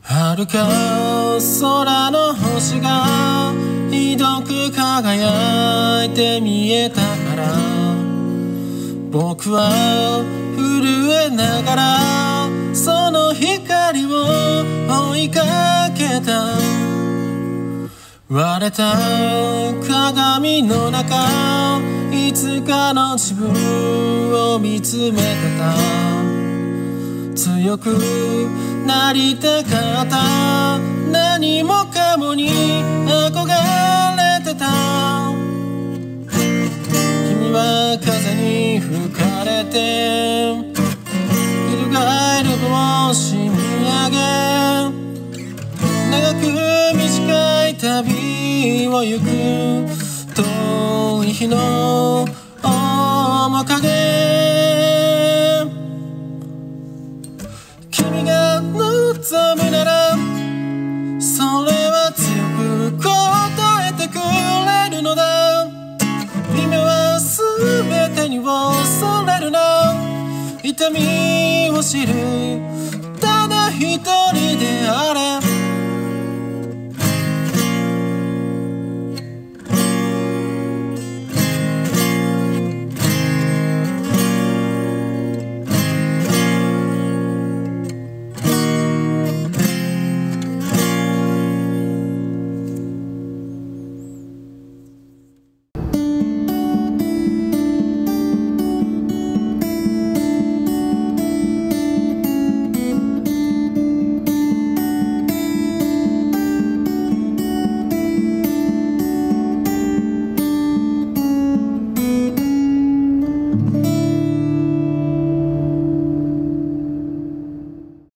遥か空の星がひどく輝いて見えたから僕は震えながらその光を追いかけた割れた鏡の中いつかの自分を見つめてた強くなりたかった何もかもに憧れてた君は風に吹かれて翻る星見上げ長く短い旅を行く遠い日の面影君が望むならそれは強く答えてくれるのだ夢は全てに恐れるな痛みを知る